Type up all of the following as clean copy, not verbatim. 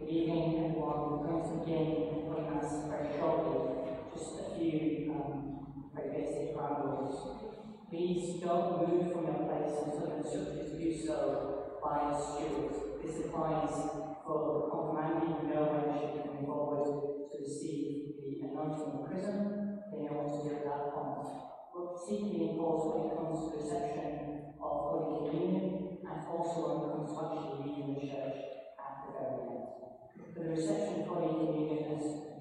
Good evening, everyone. We're going to begin Holy Mass very shortly. Just a few very basic ground rules. Please don't move from your place until instructed to do so by the stewards. This applies for the confirmanding who know when they should be coming forward to receive the anointing of chrism. They know what to do at that point. But particularly important when it comes to the reception of Holy Communion and also when it comes to actually leaving the church at the very end. For the reception of Holy Communion, as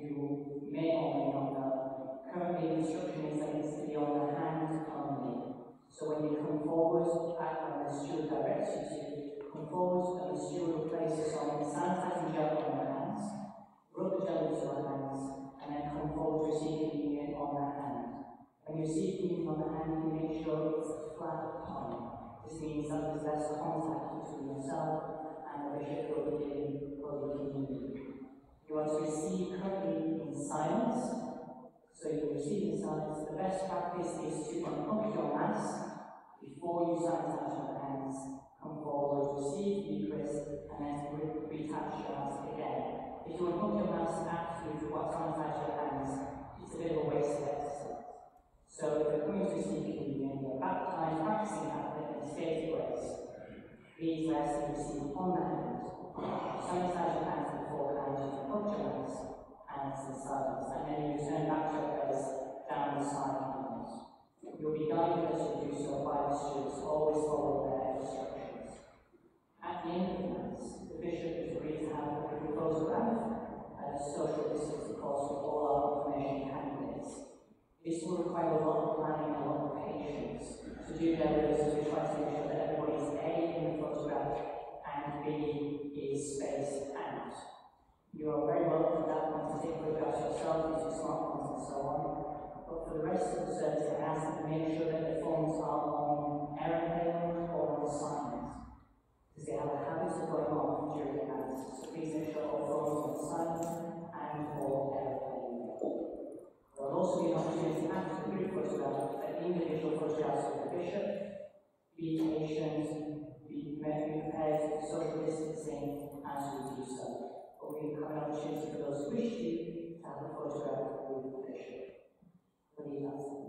you may or may not know, currently the instruction is that it's to be on the hand only. So when you come forward, and the steward directs you to come forward, and the steward will place some sanitizing gel on your hands, rub the gel into your hands, and then come forward to receive communion on the hand. When you receive communion on the hand, you make sure it's a flat palm. This means that there's less contact between yourself and the bishop who will be giving Holy Communion. You are to receive currently in silence, so you will receive in silence. The best practice is to unhook your mask before you sanitize your hands, come forward, receive the Eucharist, and then retouch your mask again. If you unhook your mask after you've sanitized your hands, it's a bit of a waste of exercise. So if you're coming to receive communion, you're baptized, practicing Catholic in stated ways. Please rest and receive on the hand. Sanitize your hands beforehand, unhook your mask, and it's in silence. And then you return back to your place down the side panels. You'll be guided as you do so by the stewards, always follow their instructions. At the end of the Mass, the bishop has agreed to have a little photograph at a social distance, of course, with all our confirmation candidates. This will require a lot of planning and a lot of patience to do their best to try to make sure that everybody is A in the photograph and B is spaced out. You are very welcome at that point to take photographs yourself using smartphones and so on. But for the rest of the service, I ask that you make sure that the phones are on airplane or on silent, because they have a habit of going off during the Mass. So please make sure all phones are on silent and or airplane mode. There will also be an opportunity after the group photograph for individual photographs of the bishop. Be patient, be prepared for social distancing as we do so. But we have an opportunity for those who wish to have a photograph with the bishop. I believe that's it.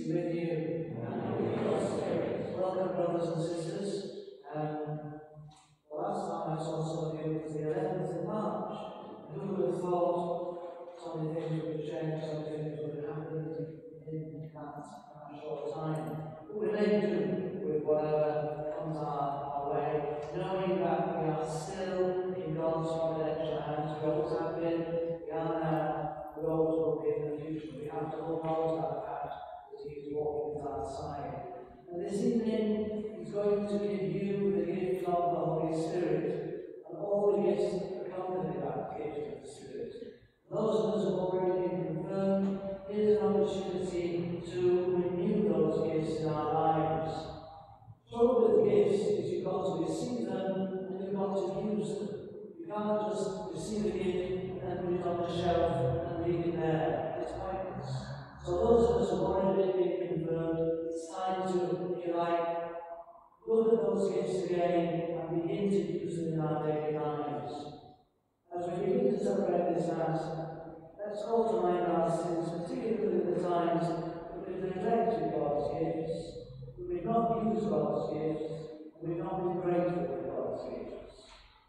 be with you. And with your spirit. Welcome, brothers and sisters. The last time I saw some of you was the 11th of March. Who would have thought so many things would have changed, so many things would have happened in that short time? But we make do with whatever comes our way, knowing that we are still in God's providential hands. We always have been, we are now, we always will be in the future. We have to acknowledge that fact that He is walking with our side. And this evening, He's going to give you the gift of the Holy Spirit, and all the gifts that accompany that gift of the Spirit. Those of us who have already been confirmed, here's an opportunity to renew those gifts in our lives. So with gifts is you've got to receive them and you've got to use them. You can't just receive a gift and then put it on the shelf and leave it there. It's pointless. So those of us who have already been confirmed, it's time to, if you like, look at those gifts again and begin to use them in our daily lives. As we begin to celebrate this Mass, let's call to mind our sins, particularly the times that we've neglected God's gifts, that we've not used God's gifts, and we've not been grateful for God's gifts.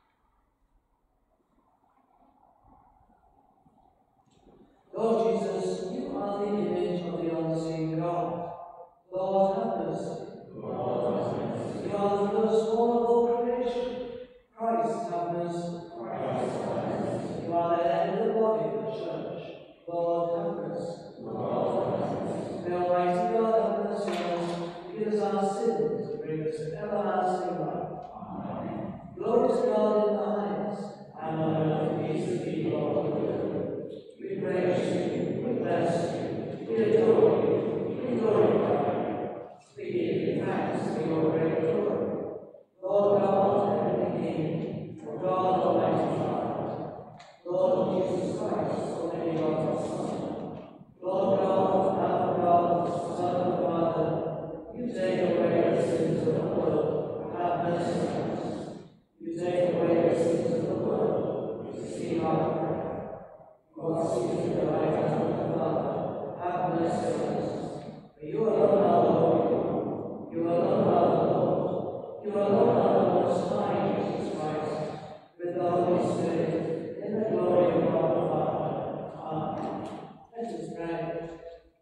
Lord Jesus, you are the image of the unseen God. Lord, have mercy. Lord, have mercy. You are the firstborn of all creation. Christ, have mercy. Christ, have mercy. You are the head of the body of the church. Lord, have mercy. Lord, have mercy. May Almighty God have mercy on us, forgive us our sins, and bring us to everlasting life. Amen. Glory to God in the highest, and on earth peace to people of the good. We praise you, we bless you, we adore you, we glorify you. We give you thanks for your great glory. Lord God, Heavenly King, O God, Almighty Father, Lord Jesus Christ, only begotten Son, Lord God, Lamb of God, Son of the Father, you take away the sins of the world, have mercy on us. You take away the sins of the world, receive our prayer. God sees to the right hand of the Father, have mercy on us. For you alone are Lord, you alone are the Lord, you alone are the Most High, Jesus Christ, with the Holy Spirit, in the glory of God the Father. Amen. Let us pray.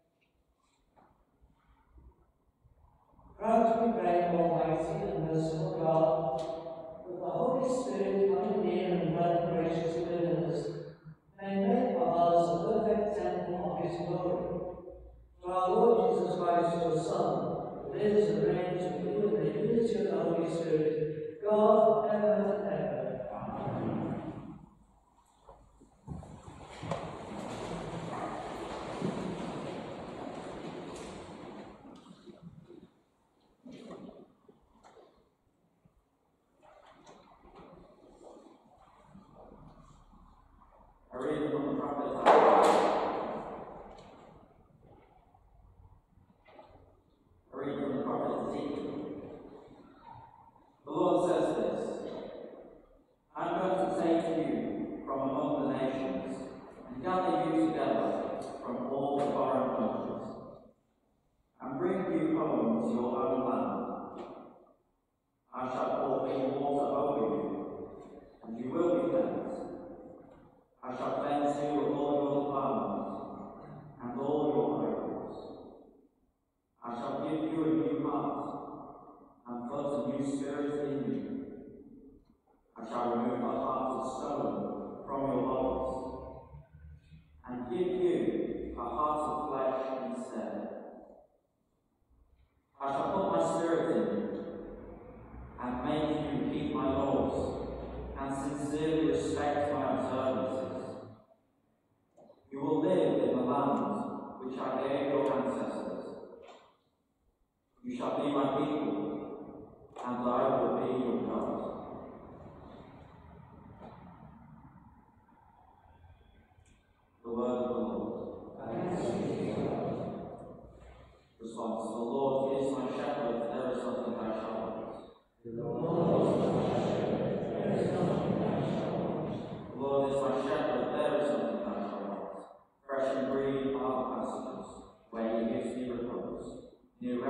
Grant, we pray, Almighty and merciful God, that the Holy Spirit, coming near and dwelling graciously within us, may make of us a perfect temple of His glory. For our Lord Jesus Christ, your Son, who lives and reigns with you in the unity of the Holy Spirit, God, ever and ever. Amen. A reading from the prophet Isaiah. A reading from the prophet Ezekiel. The Lord says this: I'm going to take you from among the nations and gather you together from all the foreign countries and bring you home to your own land. I shall pour clean water over you, and you will be cleansed. I shall cleanse you of all your defilements and all your idols. I shall give you a new heart and put a new spirit in you. I shall remove the heart of stone from your bodies and give you a heart of flesh instead. I shall put my spirit in you and make you keep my laws and sincerely respect my observances. You will live in the land which I gave your ancestors. You shall be my people, and I will be your God. The word of the Lord. Thanks be to God. Response: the Lord is my shepherd, there is nothing I shall want. The Lord is my shepherd, there is nothing I shall want. The Lord is my shepherd.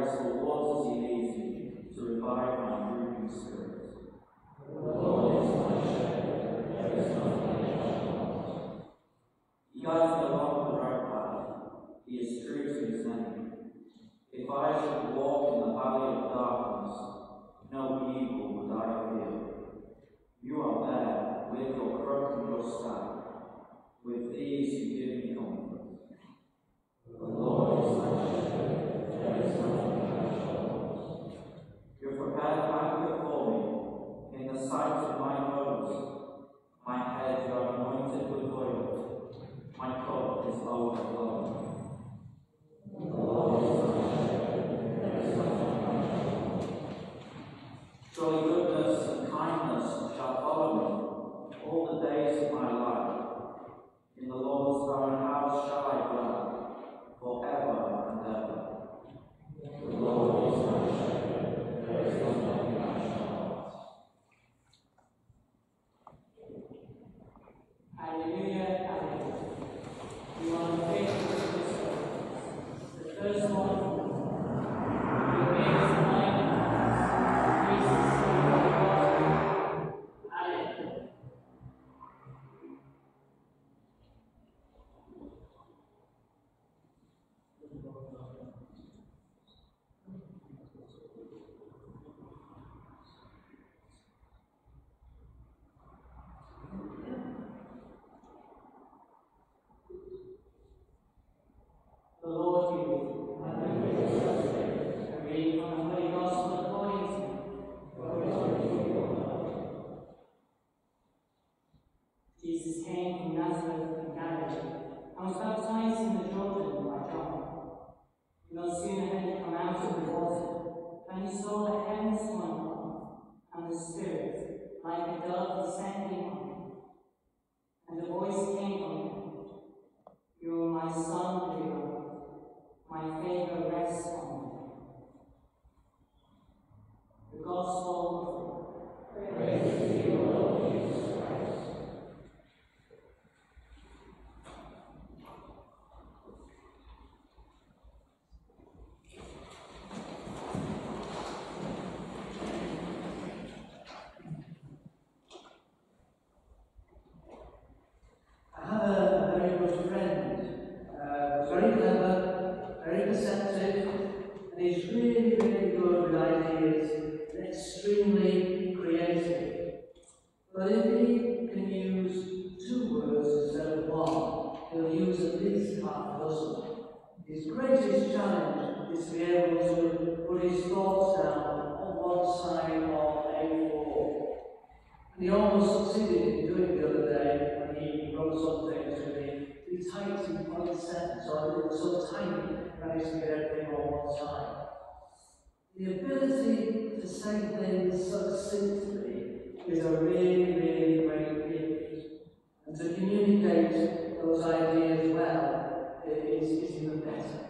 carries the waters he leads me to revive my drooping spirit. The Lord is my shepherd, there is nothing I want. He guides me along the right path. He is true to his name. If I should walk in the valley of darkness, no evil would I fear. You are there with your crook and your staff. With these you give me comfort. The Lord is my shepherd, there is nothing I want. You have prepared a banquet for me in the sight of my foes. My head you have anointed with oil. My cup is overflowing. The Lord is my shepherd, there is nothing I want. Surely goodness and kindness shall follow me all the days of my life. In the Lord's own house shall I dwell forever and ever. The Lord is my shepherd, there is nothing I want. Hallelujah, hallelujah. You are the faithful to the servants. The first one, you made us alive in Christ. Jesus, hallelujah. The Lord be with you. And with your spirit. A reading from the Holy Gospel according to Jesus came from Nazareth in Galilee and was baptized in the Jordan by John. No sooner had he come out of the water than he saw the heavens torn open, and the Spirit, like a dove, descending on him. And a voice came from him, "You are my Son, the beloved. My favor rests on you." The Gospel of the Lord. Praise to you, Lord Jesus Christ. I have a very good friend, very clever, very perceptive, and he's really, really good with ideas and extremely creative. But if he can use 2 words instead of 1, he'll use at least half a dozen. His greatest challenge is to be able to put his thoughts down on one side of A4. And he almost succeeded in doing it the other day when he wrote something to me. He typed in 0.7, so it was so tiny that he could get everything on one side. The ability to say things succinctly is a really, really great gift. And to communicate those ideas well is even better.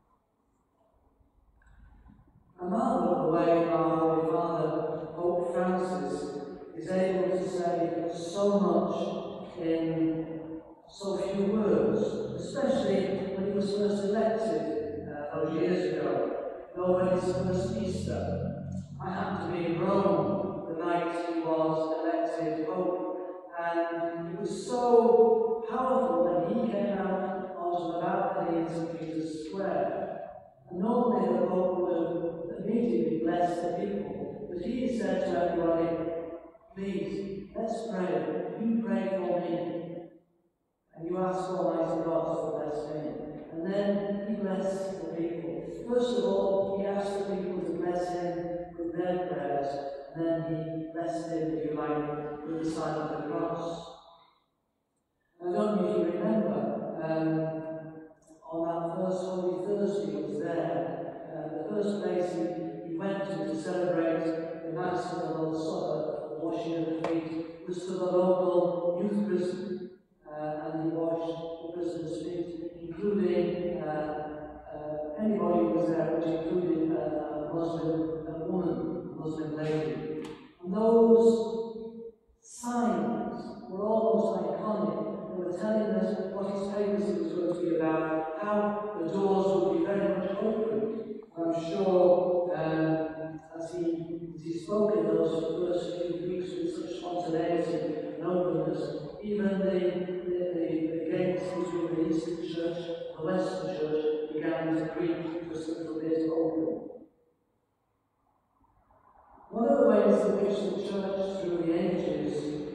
I marvel at the way our Holy Father, Pope Francis, is able to say so much in so few words, especially when he was first elected those years ago, over his first Easter. I happened to be in Rome the night he was elected Pope, and it was so powerful that he came out onto the balcony in St. Peter's Square. And normally the Pope would have immediately blessed the people, but he said to everybody, "Please, let's pray. You pray for me, and you ask Almighty God to bless me." And then he blessed the people. First of all, he asked the people to bless him with their prayers, and then he blessed him, if you like, with the sign of the cross. And I don't know if you remember, on that first Holy Thursday he was there, the first place he went to celebrate the Mass of the Lord's Supper, the washing of the feet, was to the local youth prison, and he washed the prisoners' feet, including anybody who was there, which included a Muslim woman, a Muslim lady. And those signs were almost iconic. They were telling us what his papacy was going to be about, how the doors would be very much open. I'm sure ways in which the church through the ages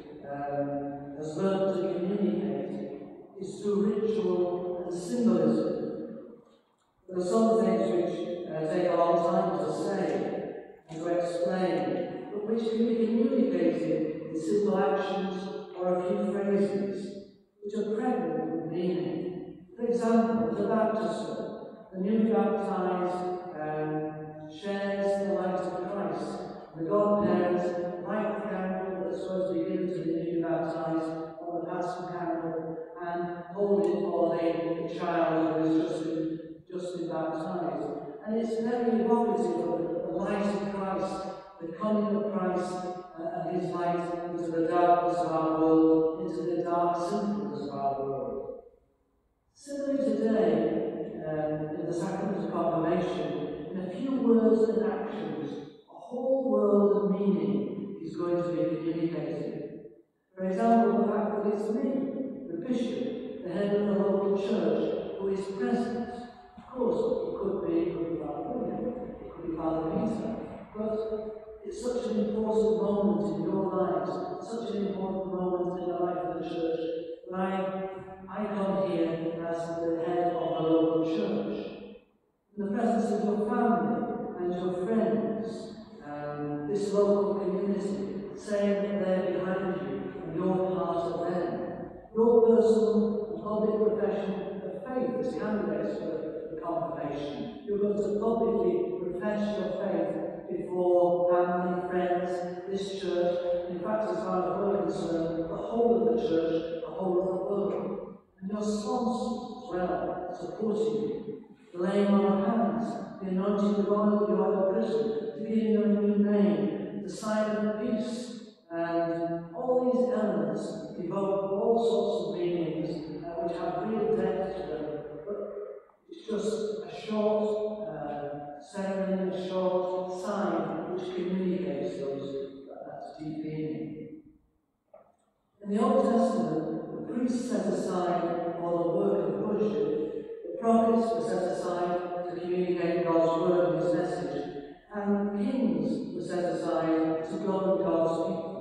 has learned to communicate is through ritual and symbolism. There are some things which take a long time to say and to explain, but which can be communicated in simple actions or a few phrases, which are pregnant with meaning. For example, the baptism. The newly baptized shares the light of Christ. The godparents light the candle that's supposed to be given to the newly baptized on the Paschal candle and hold it for the child who has just been baptized. And it's very evocative of the light of Christ, the coming of Christ and his light into the darkness of our world, into the dark sinfulness of our world. Similarly today, in the sacrament of confirmation, in a few words and actions, a whole world of meaning is going to be communicated. For example, the fact that it's me, the bishop, the head of the local church, who is present. Of course, it could be Father William, it could be Father Peter, but it's such an important moment in your lives, such an important moment in the life of the church, that I come here as the head of the local church. In the presence of your family and your friends, this local community, saying that they're behind you and you're part of them. Your personal and public profession of faith as candidates for confirmation. You're going to publicly profess your faith before family, friends, this church, in fact, as far as we're concerned, the whole of the church, the whole of the world. And your sponsors as well, supporting you. The laying on of hands, the anointing of oil of your prison, the giving you a new name, the sign of peace, and all these elements evoke all sorts of meanings which have real depth to them. But it's just a short ceremony, a short sign which communicates that deep meaning. In the Old Testament, the priests set aside for the work of worship, the prophets were set aside to communicate God's word and his message, and kings were set aside to govern God's people.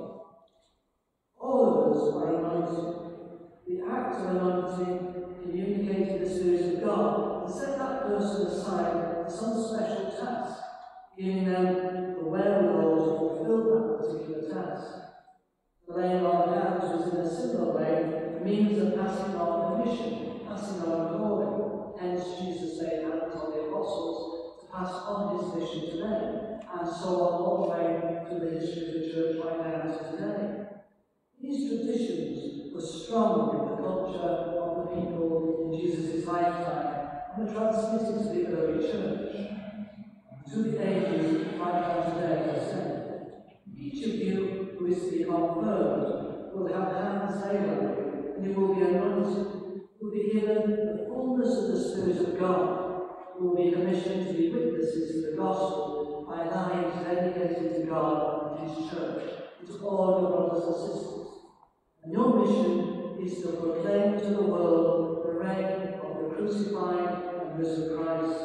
All of us are anointed. The act of anointing communicated the Spirit of God and set that person aside for some special task, giving them the wherewithal to fulfill that particular task. The laying on of hands was in a similar way a means of passing on a mission, passing on a calling. Hence Jesus laid hands on the apostles to pass on his mission to them, and so on all the way through the history of the church right down to today. These traditions were strong in the culture of the people in Jesus' lifetime and were transmitted to the early church. To the ages right down today, as I said. Each of you who is to be confirmed will have hands laid on you, and you will be anointed. You will be given the fullness of the Spirit of God. You will be commissioned to be witnesses of the gospel by lives dedicated to God and his church, and to all your brothers and sisters. And your mission is to proclaim to the world the reign of the crucified and risen Christ.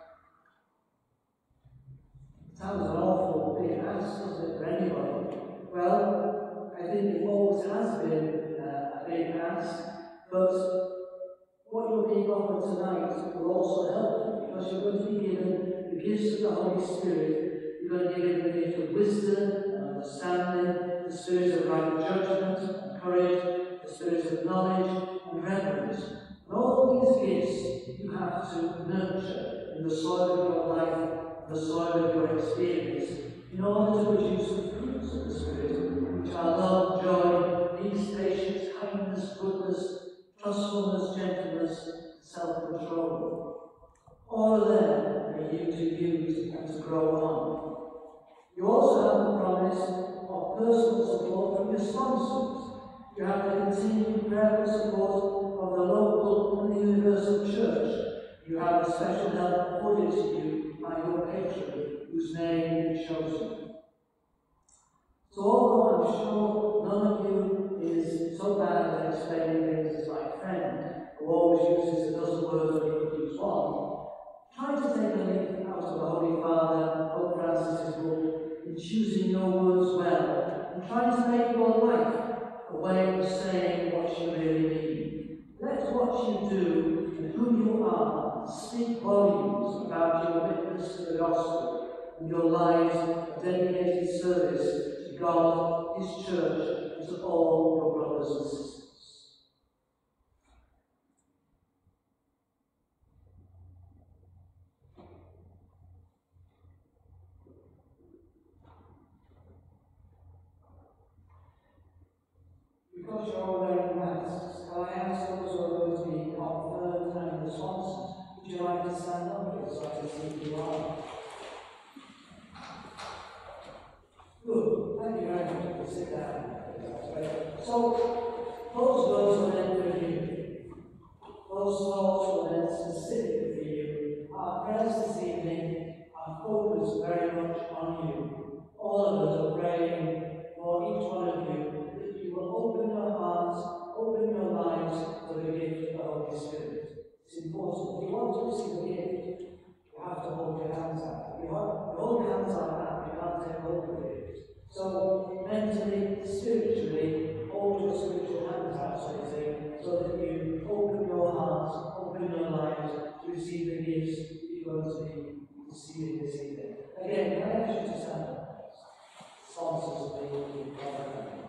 It sounds an awful big ask, doesn't it, for anybody? Well, I think it always has been a big ask, but what you're being offered tonight will also help you, because you're going to be given the gifts of the Holy Spirit. You're going to be given the gift of wisdom and understanding, the spirit of right judgment and courage, the spirit of knowledge and reverence. And all these gifts you have to nurture in the soil of your life, the soil of your experience, in order to produce the fruits of the Spirit, which are love, joy, peace, patience, kindness, goodness, trustfulness, gentleness, self-control. All are there for you to use and to grow on. You also have the promise of personal support from your sponsors. You have the continued prayerful support of the local and the universal church. You have the special help afforded to you by your patron, whose name is chosen. So although I'm sure none of you is so bad at explaining things as my friend, who always uses a dozen words when he could use one, try to take a leaf out of the Holy Father, Pope Francis's book, in choosing your words well, and trying to make your life a way of saying what you really mean. Let what you do and who you are speak volumes about your witness to the gospel and your lives of dedicated service to God, His church, and to all your brothers and sisters. Because you're all wearing masks, I ask those who are going to be confirmed and responsive, would you like to stand up here so I can see who you are? Good, thank you very much. Sit down. That's great. So, those words were meant for you. Those thoughts were meant specifically for you. Our prayers this evening are focused very much on you. All of us are praying for each one of you that you will open your hearts, open your lives to the gift of the Holy Spirit. It's important. If you want to receive a gift, you have to hold your hands out. If you hold your hands like that, you can't take hold of it. So, mentally, spiritually, hold your spiritual hands out, so that you open your hearts, open your lives to receive the gifts that you're going to be receiving this evening. Again, can I ask you to stand up? Sponsors of the program.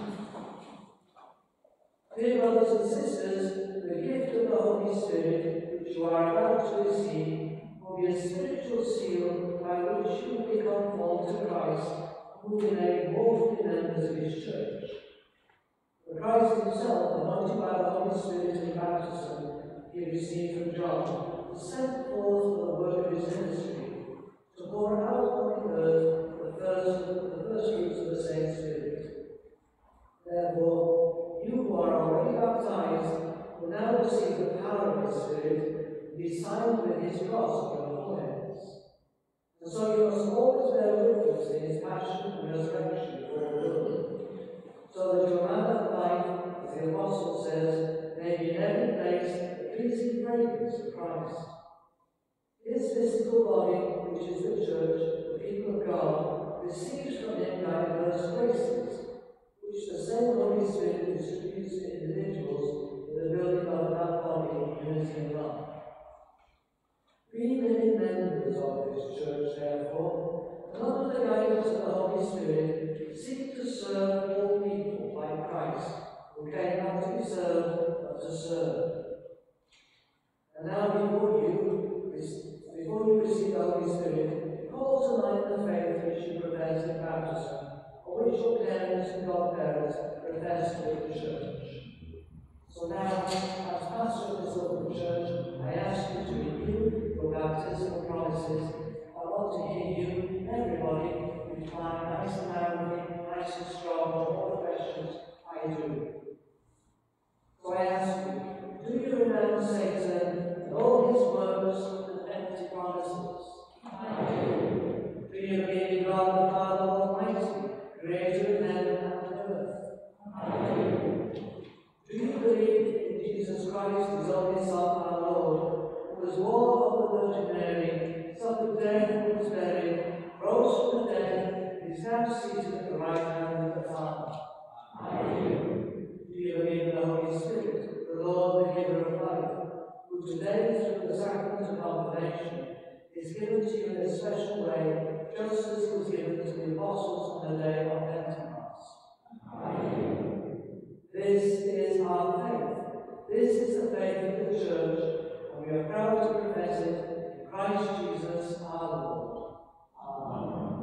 Dear brothers and sisters, the gift of the Holy Spirit, which you are about to receive, will be a spiritual seal by which you will be conformed to Christ, and will be made more fully members of His church. For Christ Himself, anointed by the Holy Spirit in baptism He received from John, was sent forth for the work of His ministry, to pour out on the earth the first fruits of the same Spirit. Therefore, you who are already baptized will now receive the power of His Spirit and be signed with His cross on your foreheads. And so you must always bear witness to His passion and resurrection before the world, so that your manner of life, as the Apostle says, may be in every place the pleasing fragrance of Christ. His physical body, which is the church, the people of God, receives from Him diverse graces, which the same Holy Spirit distributes to individuals for the building of that body in unity and love. Be living members of this church, therefore, and under the guidance of the Holy Spirit, seek to serve all people like Christ, who came not to be served, but to serve. And now before you receive the Holy Spirit, call to mind the faith which you profess in baptism, or which your parents and godparents profess with the church. So now, as pastor of this local church, I ask you to renew your baptismal promises. I want to hear you, everybody, reply nice and loudly, nice and strong to all the questions I do. So I ask you, do you renounce Satan and all his works and empty promises? I do. Do you believe in God the Father Almighty, creator of heaven and earth? I do. Do you believe in Jesus Christ, His only Son, our Lord, who was born of the Virgin Mary, suffered death and was buried, rose from the dead, and is now seated at the right hand of the Father? I do. Do you believe in the Holy Spirit, the Lord, the giver of life, who today, through the sacrament of confirmation, is given to you in a special way, just as He was given to the apostles on the day of Pentecost? I do. This is our faith. This is the faith of the church, and we are proud to profess it in Christ Jesus our Lord. Amen.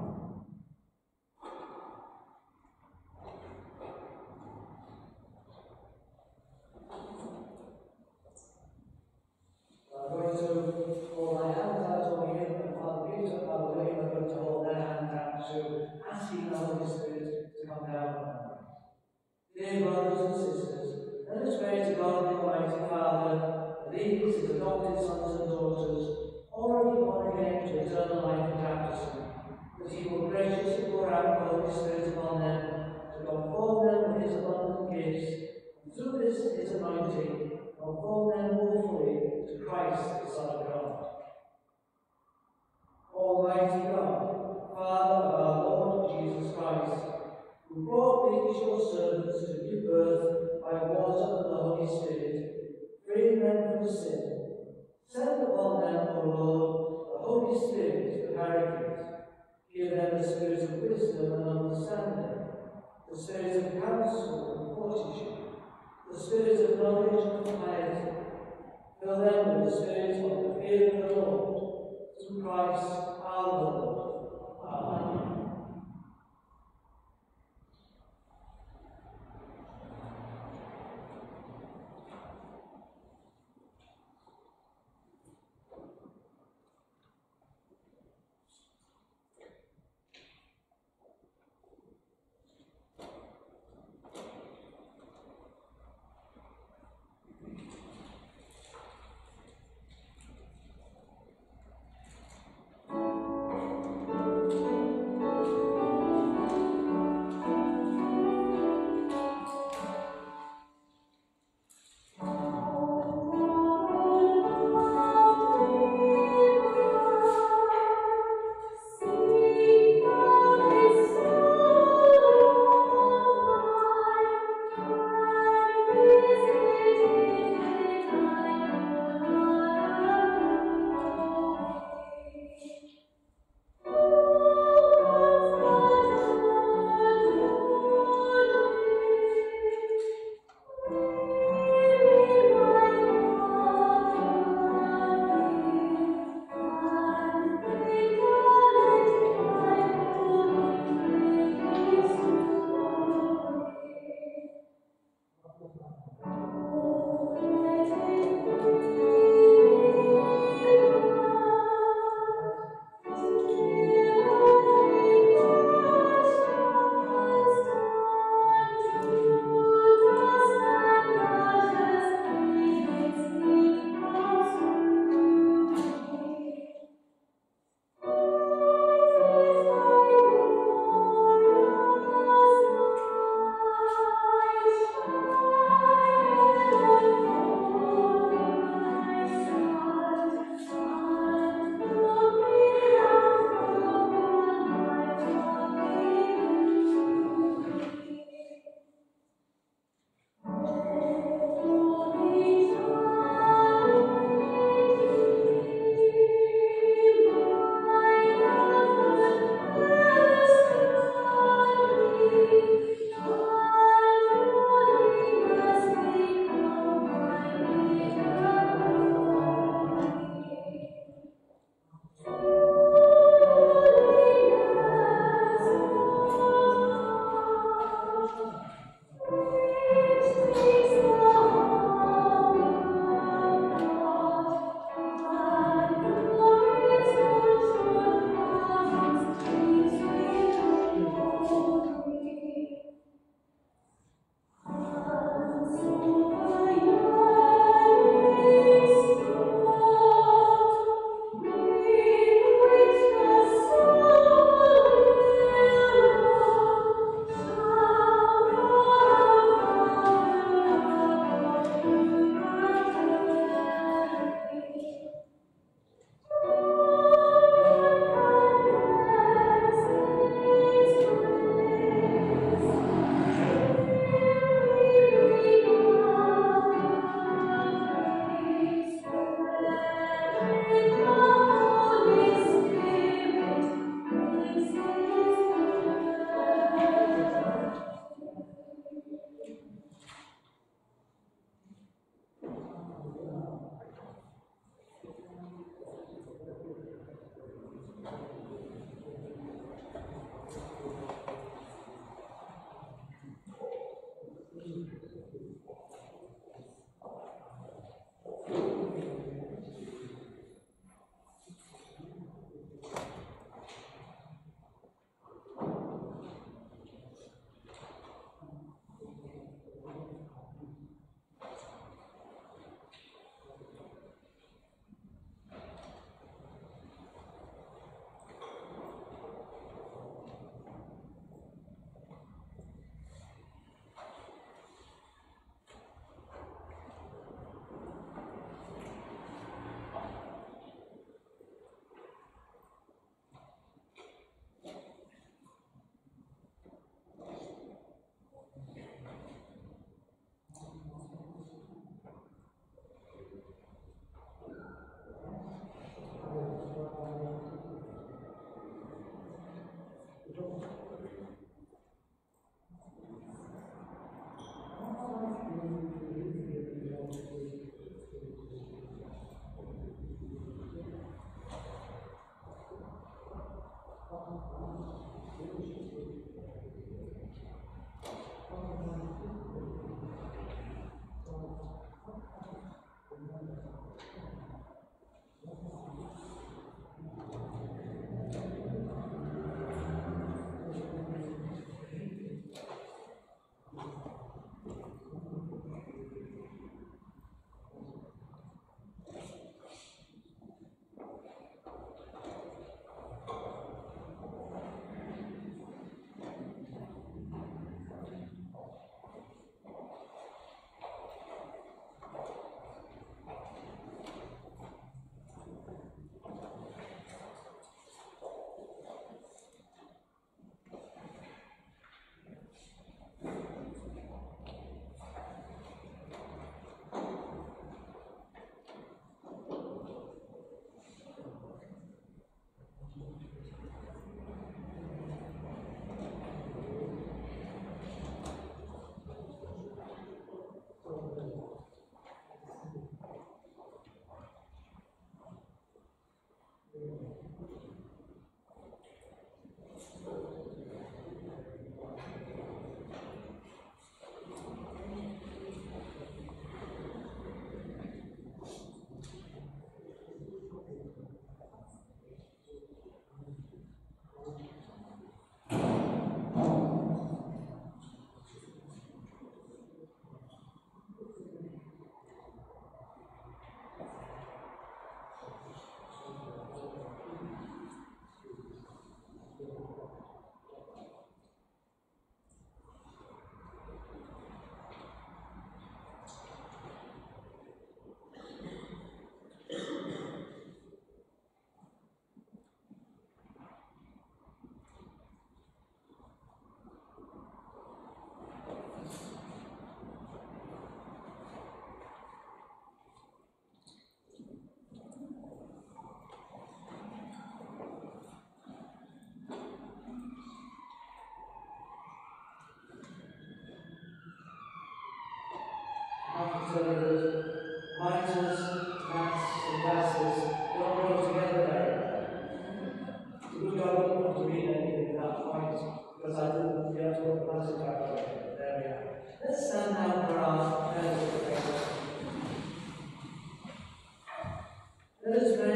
I'm going to hold my hands out over here, and Father Peter and Father William are going to hold their hands out to asking the Holy Spirit to come down on them. Dear brothers and sisters, let us pray to God the Almighty Father, that these, His adopted sons and daughters, already born again to eternal life in baptism, that He will graciously pour out the Holy Spirit upon them, to conform them with His abundant gifts, and through this His anointing, conform them more fully to Christ, the Son of God. Almighty God, Father of our Lord these your servants to new birth by water and the Holy Spirit, freeing them from sin. Send upon them, O Lord, the Holy Spirit, the Paraclete. Give them the spirit of wisdom and understanding, the spirit of counsel and fortitude, the spirit of knowledge and piety. Fill them with the spirit of the fear of the Lord, through Christ our Lord. Amen.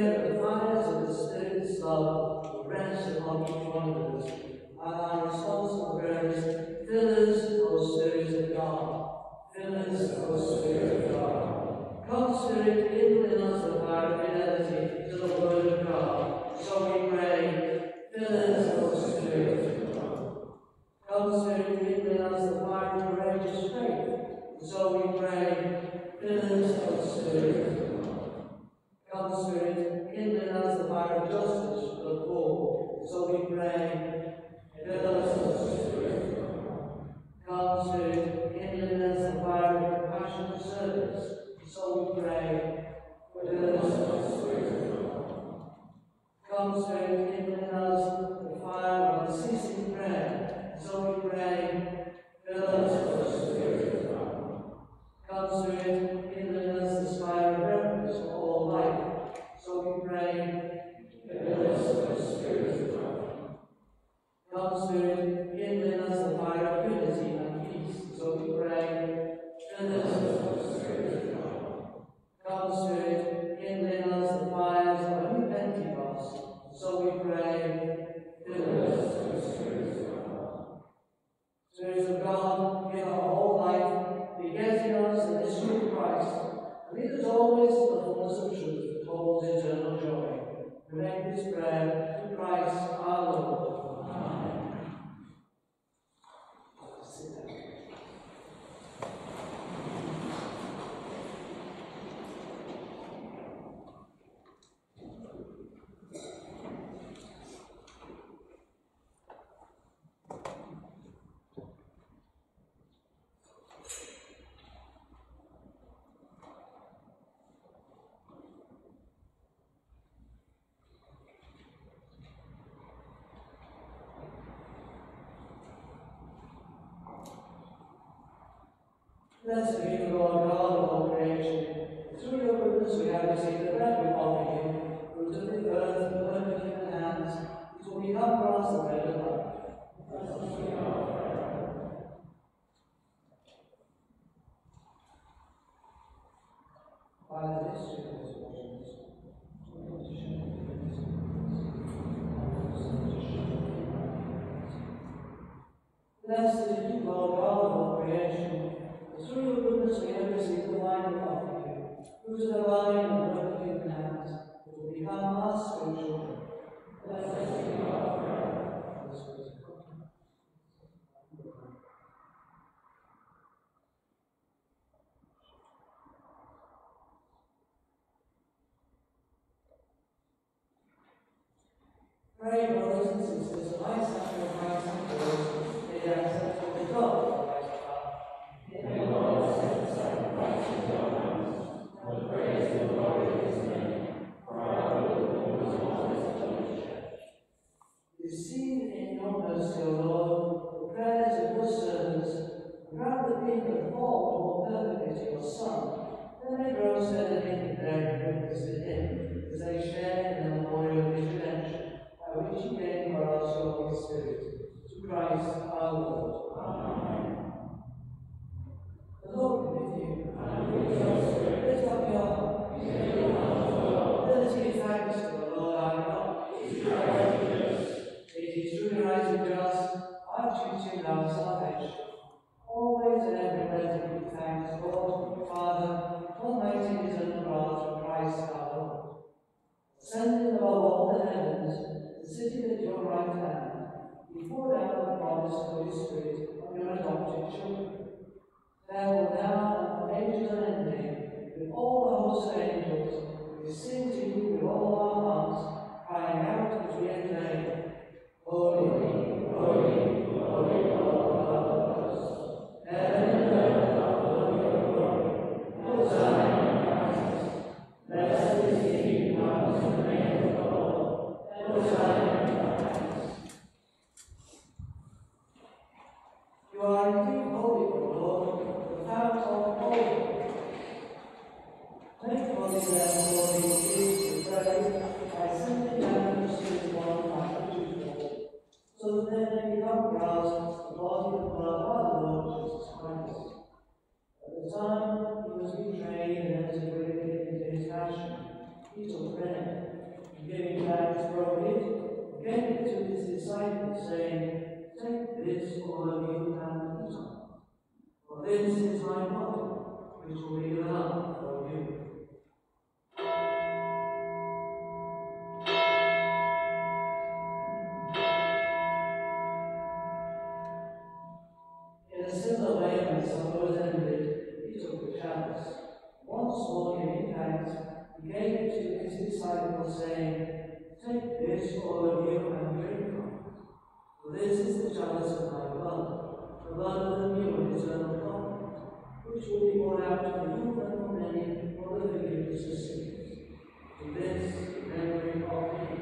that the fires of the Spirit's love will rest upon each one of us, and our responsible prayer is, fill us, O Spirit of God. Fill us, O Spirit of God. Come, Spirit, kindle in us the fire of fidelity to the Word of God. So we pray, fill us, O Spirit of God. Come, Spirit, kindle in us the fire of courageous faith. So we pray, fill us, O Spirit of God. Come, Spirit, kindle in us the fire of justice for the poor. So we pray, fill us, O Spirit of God. Come, Spirit, kindle in us the fire of compassion and service. So we pray, fill us, O Spirit of God. Come, Spirit, kindle in us the fire of unceasing prayer. So we pray, fill us, O Spirit of God. Come, Spirit, kindle in us the fire of reverence for all life. So we pray, fill us, O Spirit of God. Come, Spirit, kindle in us the fire of unity and peace. So we pray, fill us, O Spirit of God. Come, Spirit, kindle in us the fires of a new Pentecost. So we pray, fill us, O Spirit of God. Spirit of God, give our whole life, begetting us the mystery of Christ, and lead us always to the fullness of truth that holds eternal joy. We make this prayer through Christ our Lord. Amen. Sit down. Blessed be the Lord God of all creation. Through your goodness we have received the bread we offer you, fruit of the earth and work of human hands, which will become for us the bread of life. By the history of his waters, blessed is you, Lord God of all creation. Through your goodness we have received the wine we offer you, fruit of the vine and work of human hands, which will become our spiritual drink. Blessed be God forever. Pray, brothers and sisters, that my sacrifice and yours may be acceptable to God, Christ our Father. May the Lord accept the sacrifice of your hands, for the praise and glory of his name, for our good and his honest church. Receive in your mercy, O Lord, the prayers of your servants, and grant that being conformed more perfectly to your Son, they may grow steadily in bearing witness to him, as they share in the memorial of his redemption, by which he gave for us your Holy Spirit, through Christ our Lord. Amen. The Lord be with you. And with your spirit. Lift up your heart. Let us give thanks to the Lord our God. It is truly right and just, our duty and our salvation, always and everywhere to give thanks, Lord, Father, Almighty and eternal God, through Christ our Lord. Ascending above all the heavens, and sitting at your right hand, you poured out the promised Holy Spirit on your adopted children. Therefore now, and for ages unending, with all the hosts of angels, we sing to you with all our hearts, crying out as we acclaim, Holy, holy, holy Lord God of hosts, heaven and earth are full of your glory. Hosanna in the highest. Blessed is he who comes in the name of the Lord. Hosanna in the highest. You are indeed holy, O Lord, the fount of all. Make holy therefore these gifts, we pray, by disciples, saying, "Take this, all of you, and eat of it. For this is my body, which will be given up for you." In a similar way, when supper ended, he took the chalice. Once more giving thanks, he gave it to his disciples, saying, "Take this, all of you, and drink from it. For this is the chalice of my blood, the blood of the new and eternal covenant, which will be poured out for you and for many for the forgiveness of sins. Do this in memory of me."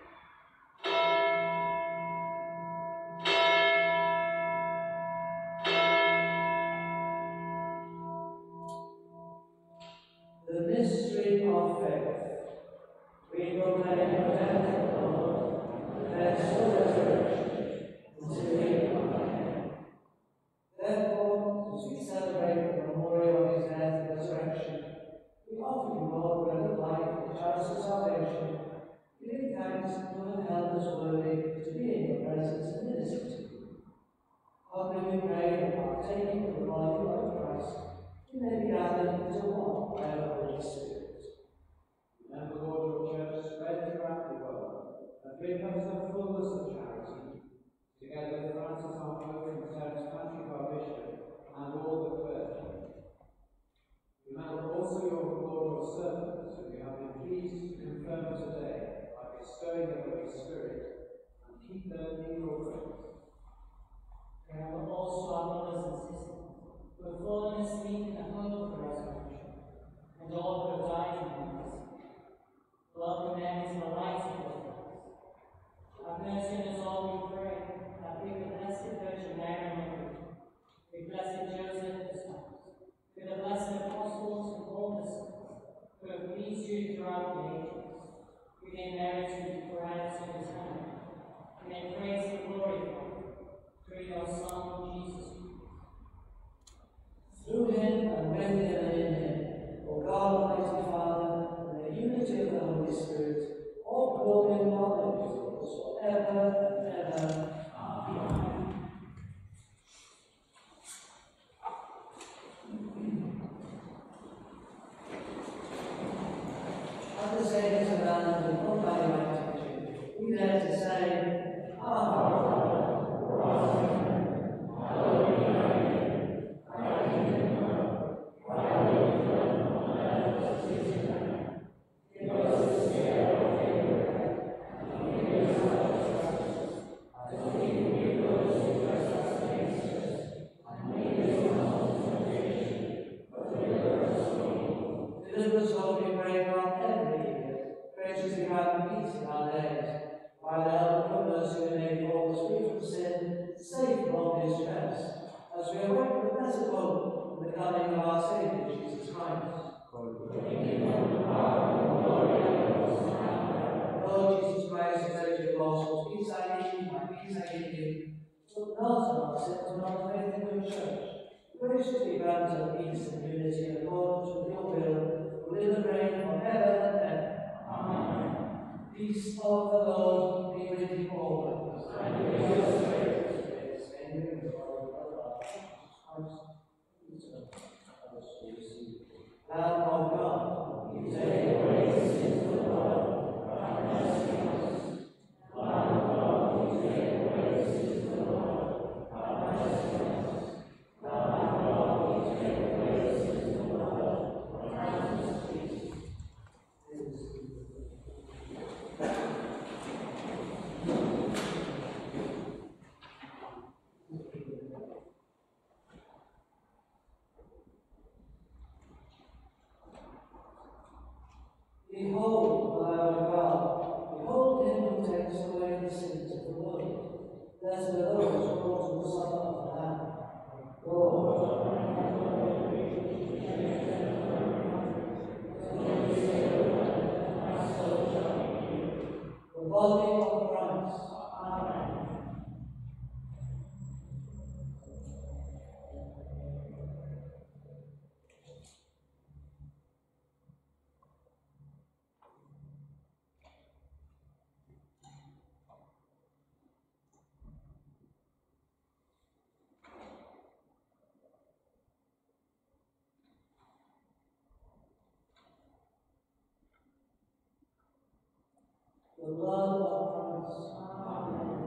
The mystery of faith. We proclaim the death of the Lord, and his resurrection, until he come again. Therefore, as we celebrate the memorial of his death and resurrection, we offer you, Lord, bread of life and the chalice of salvation, giving thanks to have held us worthy to be in your presence and minister to you. Humbly we pray that partaking of the body of Christ, we may be gathered into one by the Holy Spirit. Remember, Lord, your church spread throughout the world, and bring us the fullness of charity. Together with Francis, our Pope, and Terence Patrick, our Bishop, and all the clergy. Remember also your servants, whom you have been pleased to confirm today by bestowing the Holy Spirit, and keep them in your grace. Remember also our brothers and sisters who have fallen asleep in the hope of the resurrection, and all who have died in Christ. Welcome them into the light of your face. Have mercy on us all, we pray, that with the Blessed Virgin Mary, Mother, with blessed Joseph, the spouse, with the blessed apostles and all the saints, who have pleased you throughout the ages, we may merit the prayers of his hand, we may praise and glorify through your Son, Jesus Christ. Through him, and with him, and in him, O God, Almighty Father, in the unity of the Holy Spirit, all glory and honor be yours forever and ever. Amen. At the Saviour's command and not by right teaching, we dare to say, Our Father, who art in heaven, hallowed be thy name. Thy kingdom come, thy will be done on earth as it is in heaven. Give us this day our daily bread, and forgive us our trespasses, as we forgive those who trespass against us. And lead us not into temptation, but deliver us from evil. Deliver us, Lord, we pray, from every evil. Graciously grant peace in our days. By the help of your mercy, we may be always free from sin, safe from all distress, as we await the blessed hope and the coming of our Saviour Jesus Christ. Lord Jesus Christ, who said to the apostles, "Peace I leave you, my peace I give you," look not on our sins, but on the faith of your church. Graciously grant us peace and unity in accordance with your will, who live and reign forever and ever. Amen. Peace of the Lord be with you always. And with your spirit. Amen. In the Lord of Christ, Lamb of God, you take away the sins of the world. Have mercy on us. Lamb of God, you take away the sins of the world. Have mercy on us. Lamb of God, you take away the sins of the world. Grant us peace. Behold the Lamb of God. Behold him who takes away the sins of the world. Blessed are those who come to the Son of the Lamb. Lord, the body of Christ. Amen. the blood of Christ. Amen.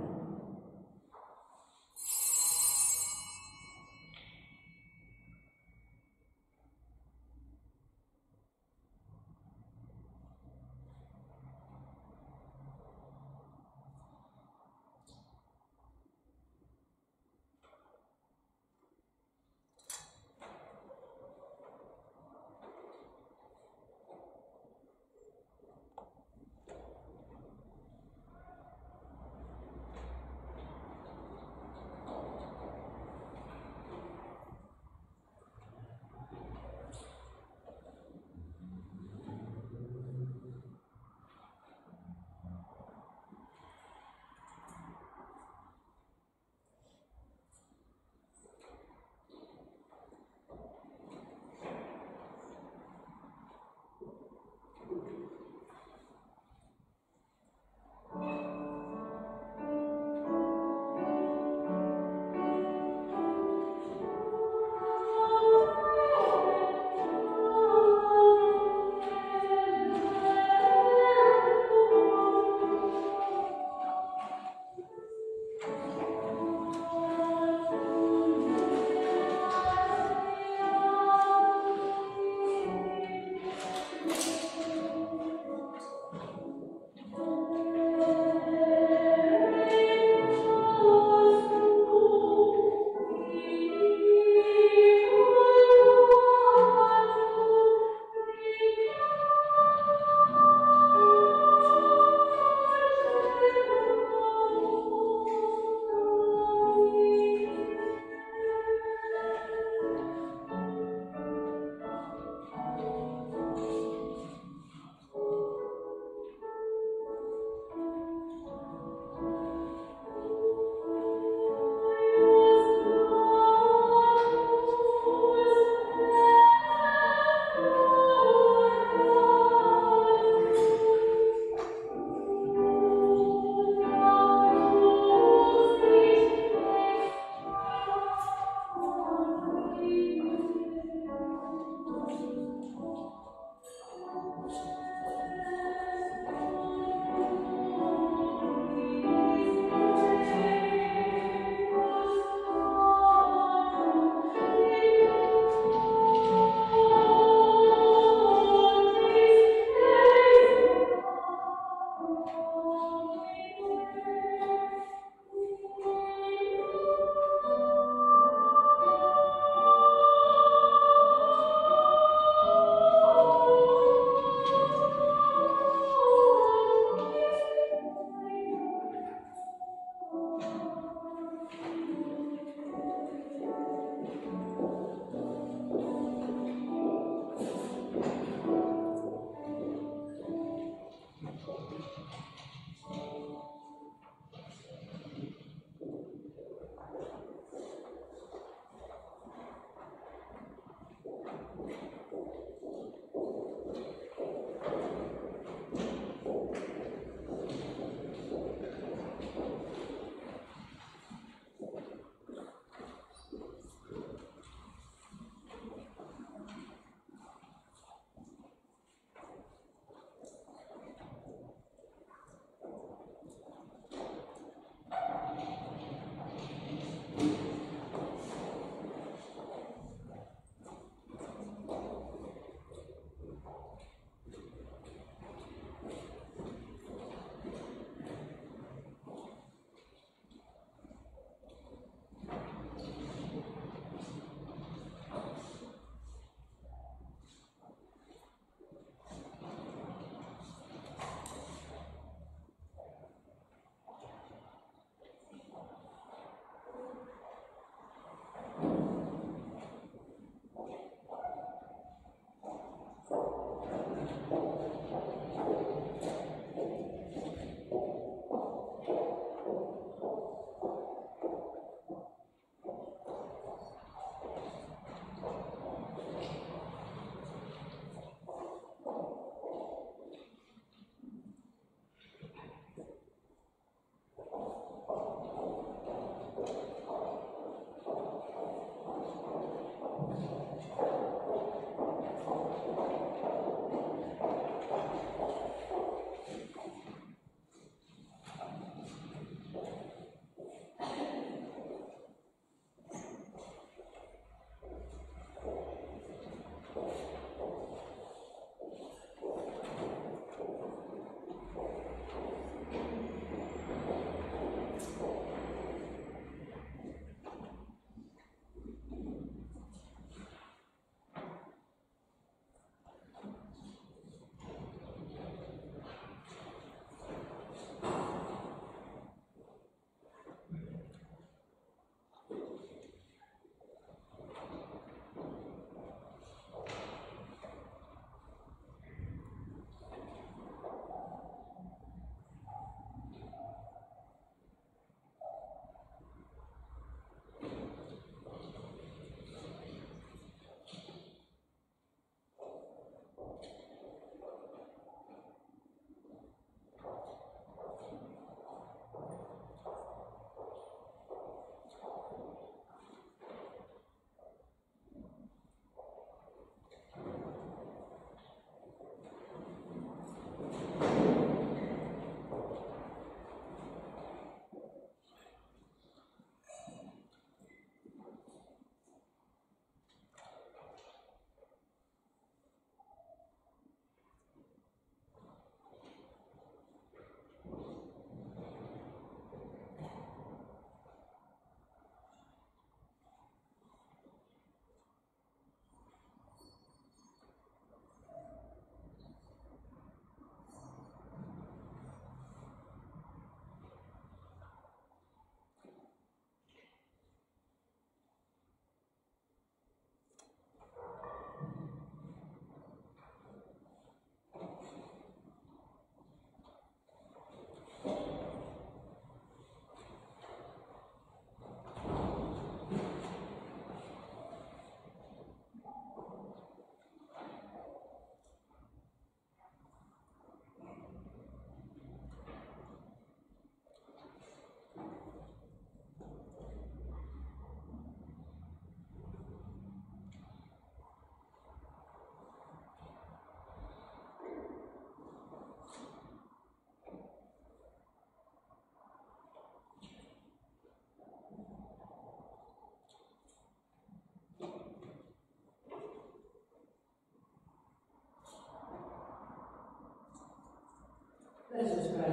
pray.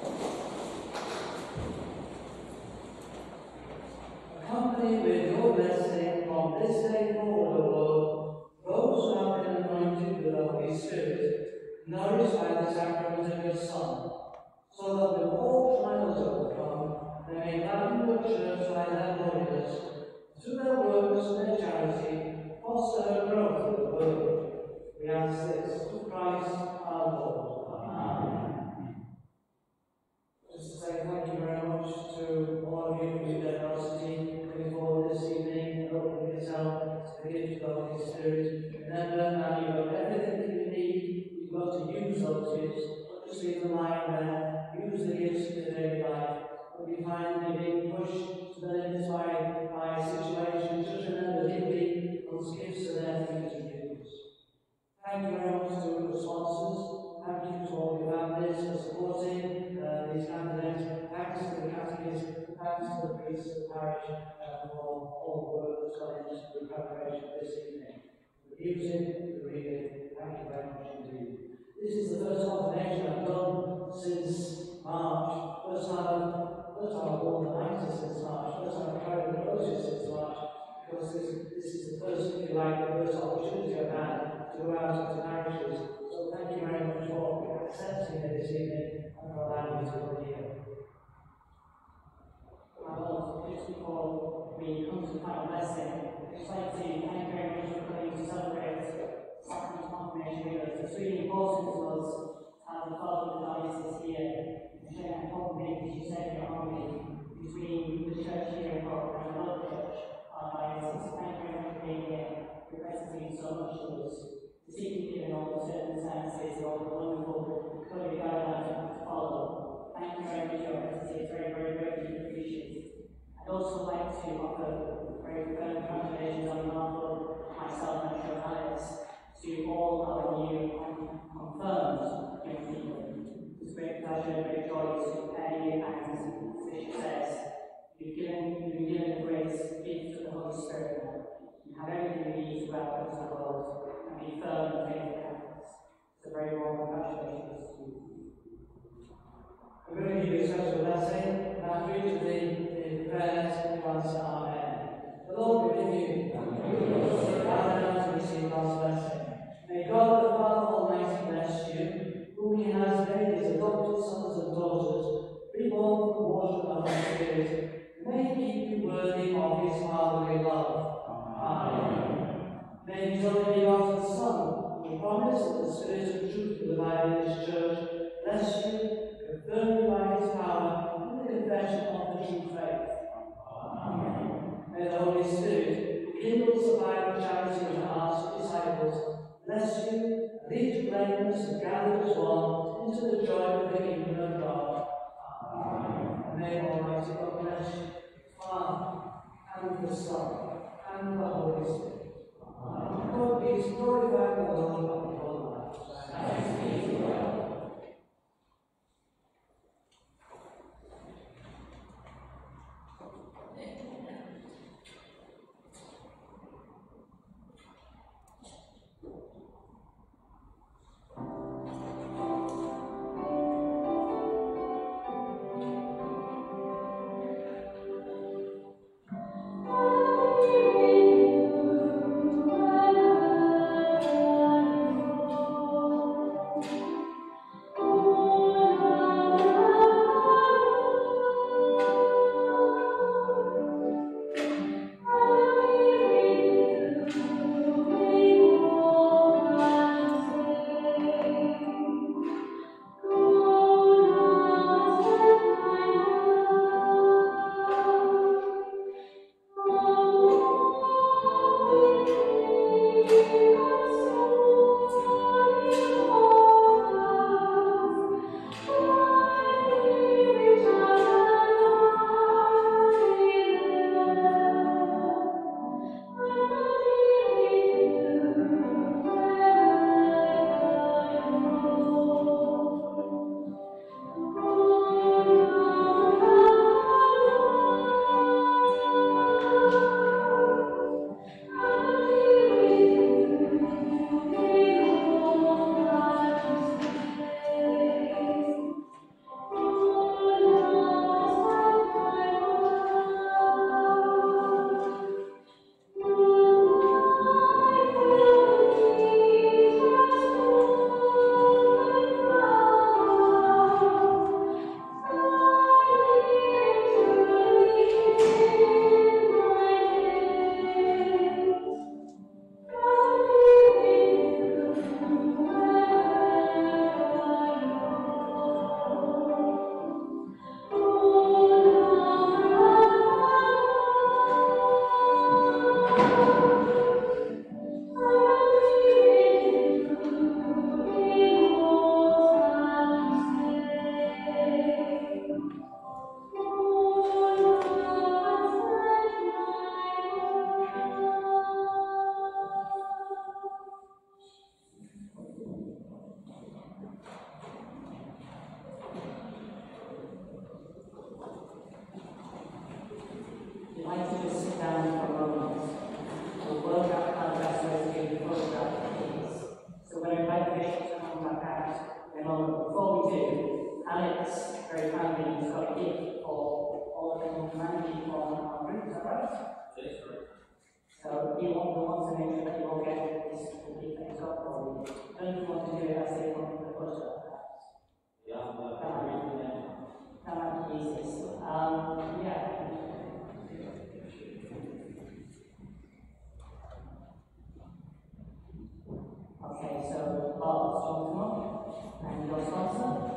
Accompanied with your blessing from this day forward, O Lord, those who have been anointed with the Holy Spirit, nourished by the sacrament of your Son, so that with all trials overcome, they may gladden your church by their holiness, through their works and their charity, foster her growth in the world. We ask this through Christ our Lord. Amen. Just to say thank you very much to all of you for your generosity coming forward this evening and opening yourself to the gift of the Holy Spirit. Remember that you've got everything that you need. You've got to use those gifts. Don't just leave them lying there. Use the gifts in your daily life. When you find you're being pushed to the limits by situations, just remember giving those gifts are there for you to use. Thank you very much to the sponsors. Thank you to all your families for supporting these candidates. Thanks to the catechism. Thanks to the priests of the parish for all the work that's gone into the preparation of this evening. The music, the reading, thank you very much indeed. This is the first confirmation I've done since March. First time I've worn the mitre since March. First time I've carried the crosses since March. Because this is the first, if you like, the first opportunity I've had to go out into parishes. So thank you very much for accepting me this evening and for allowing me to come here. My Lord, just before we come to the final blessing, I'd just like to thank you very much for coming to celebrate Sacrament Confirmation with us. It's really important to us to have the Father of the Diocese here and share an important thing, as you said, your harmony between the church here and another church, our diocese. Thank you very much for being here, for presenting so much to us. This evening, given all the circumstances and all the wonderful code guidelines we have to follow. Thank you very much for your presence. It's very, very greatly appreciated. I'd also like to offer very firm congratulations on behalf of myself and Joe Alex to all our new confirmed young people. It's a great pleasure and great joy to prepare you, and as the Bishop says, you've been given the great gift of the Holy Spirit now. You have everything you need to go out into the world and be firm and faithful Catholics. So very warm congratulations to you. We're going to give you a special blessing. Now, through to the prayers and answer Amen. The Lord be with you. Bow down to receive God's blessing. May God the Father Almighty bless you, whom He has made His adopted sons and daughters, reborn from water of the Spirit. May He keep you worthy of His fatherly love. Amen. May His only begotten Son, who promised that the Spirit of truth will abide in His church, bless you, confirm you by His power in the confession of the true faith. Amen. May the Holy Spirit, who kindles the fire of charity in the hearts of disciples, bless you, and lead you blameless and gathered as one into the joy of the kingdom of God. Amen. And may Almighty God bless you, Father, and the Son, and the Holy Spirit. Amen. God be glorified in the Lord of your lives. Thanks be to God. very kindly, he's got a gift for all of them managing on our group, is that right? Yes, right. So he wants to make sure that you all get this gift that he's got for you. Don't you want to do it as they want to put it up? Yeah, Come on, Jesus. Yeah. Okay, so Bob, do you want to come on? And your sponsor?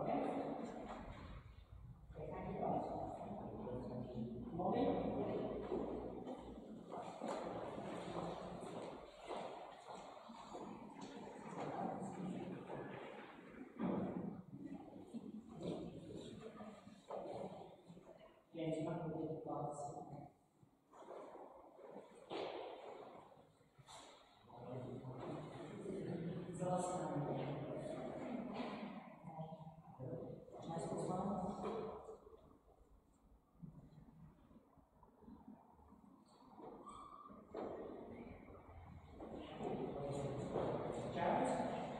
Okay? Okay, thank you guys. Molly? James, you might be able to dance. It's the last time. Nice to smile. Jared?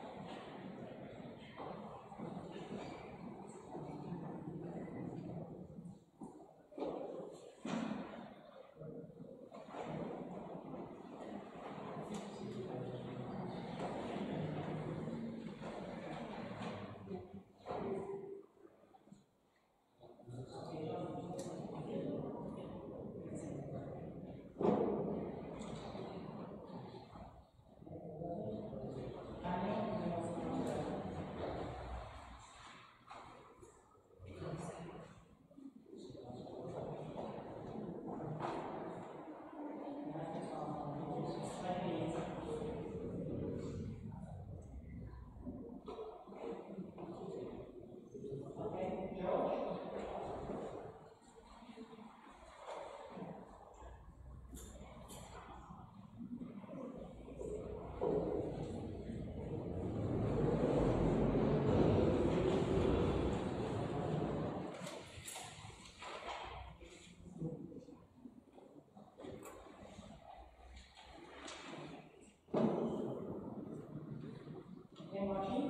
Okay, Margie?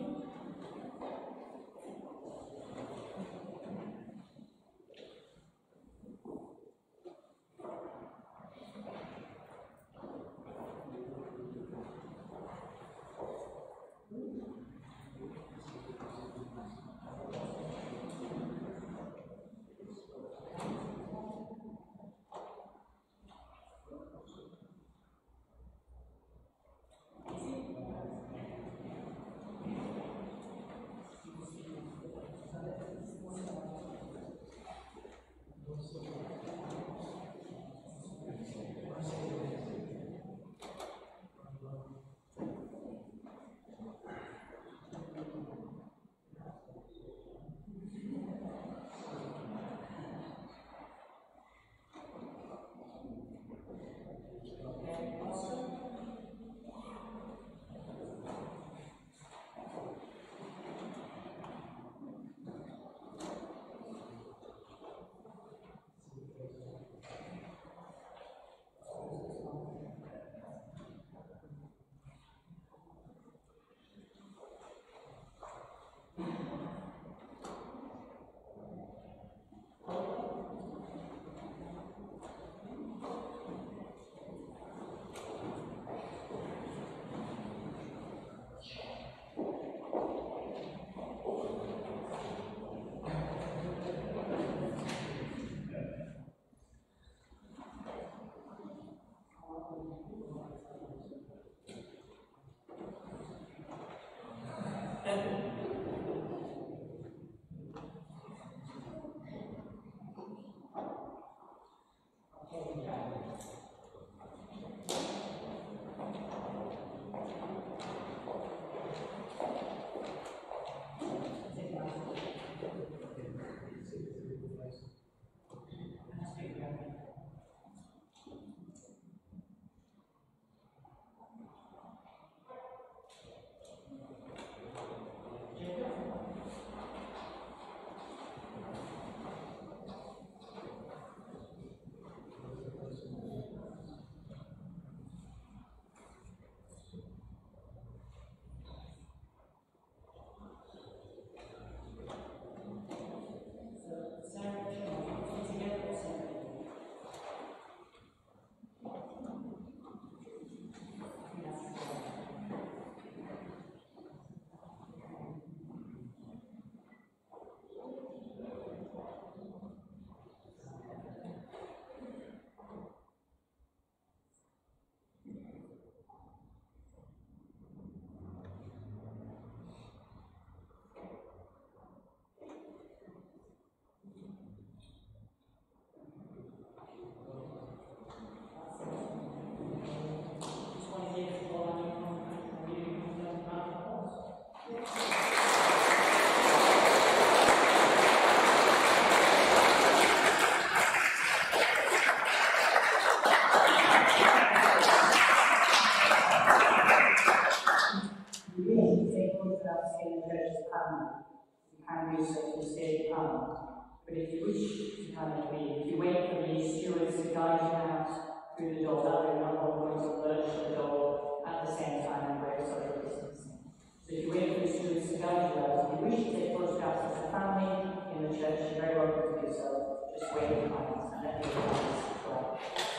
you can do so to stay calm. But if you wish to kind of leave, if you wait for the stewards to guide you out through the door, that way you're not all going to lurch the door at the same time and break social distancing. So if you wait for the stewards to guide you out, if you wish to take photographs as a family in the church, you're very welcome to do so. Just wait behind and let me know as well.